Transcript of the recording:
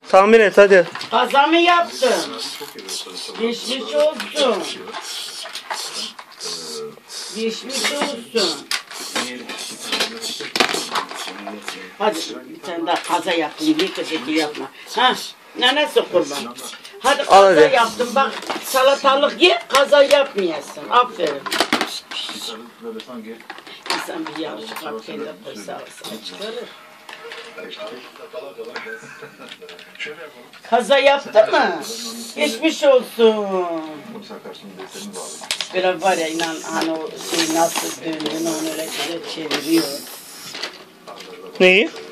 Tahmin et hadi. Kaza mı yaptın? Geçmiş olsun. Geçmiş olsun. Hadi bir tane daha kaza yaptım. Bir kötü yapma. Ha, nenesi kurban. Hadi kaza yaptım. Bak salatalık ye, kaza yapmayasın. Aferin. İnsan bir yavrucuk hakkıyla koysa arasına çıkarır. Kaza yaptı mı? Geçmiş olsun. Biraz var ya inan hani o şey nasıl döndüğünü onu öyle çeviriyor. Neyi?